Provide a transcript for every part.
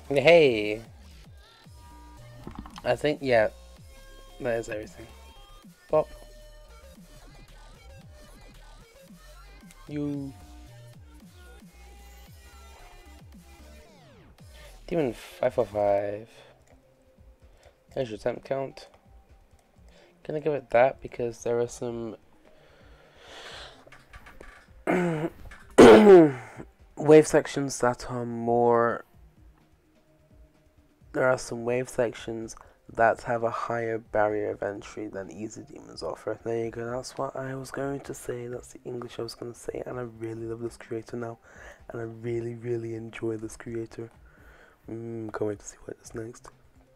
Hey, I think, yeah, that is everything. Pop. You. Demon 545. There's your temp count. Gonna give it that because there are some wave sections that are more. There are some wave sections that have a higher barrier of entry than easy demons offer. There you go, that's what I was going to say, that's the English I was going to say, and I really love this creator now, and I really, really enjoy this creator. Can't wait to see what is next.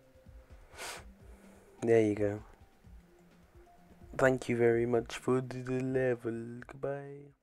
There you go. Thank you very much for the level. Goodbye.